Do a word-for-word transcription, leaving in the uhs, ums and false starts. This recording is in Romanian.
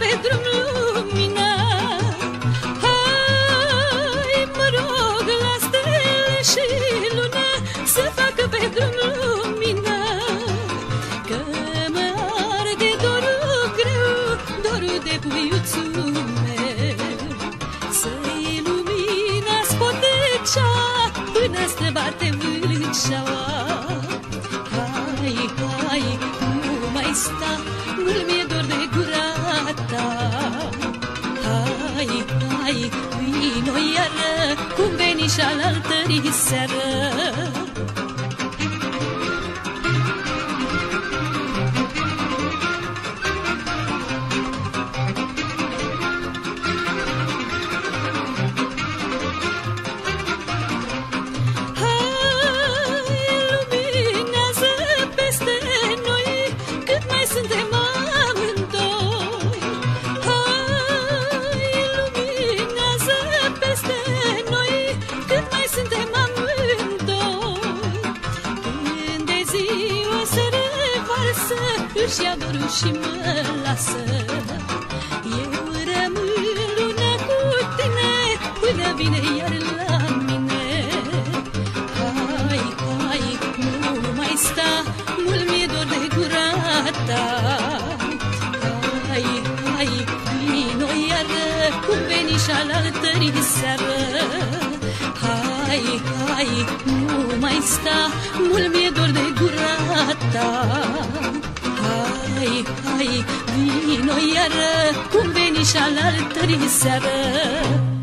pe drum lumina. Hai, mă rog la stele și lună să facă pe drum lumina, că mă arde dorul greu, dorul de puiuțul meu. Să-i lumina spotecea până străbate vâlceaua. Hai, hai, nu mai sta, mult mi-e dor de gura ta. Hai, hai, vino iară, cum veni și alaltării seară. Suntem amândoi. Hai, luminează peste noi, cât mai suntem amândoi. Când de ziua se revarsă, își ia dorul și mă lasă. Eu rămân lună cu tine până vine iar la mine. Hai, hai, nu mai sta, mult mi-e dor de gura ta. Hai, hai, vino iară, cum veni și alaltării seară. Hai, hai, nu mai sta, mult mi-e dor de gura ta. Hai, hai, vino iară, cum veni și alaltării seară.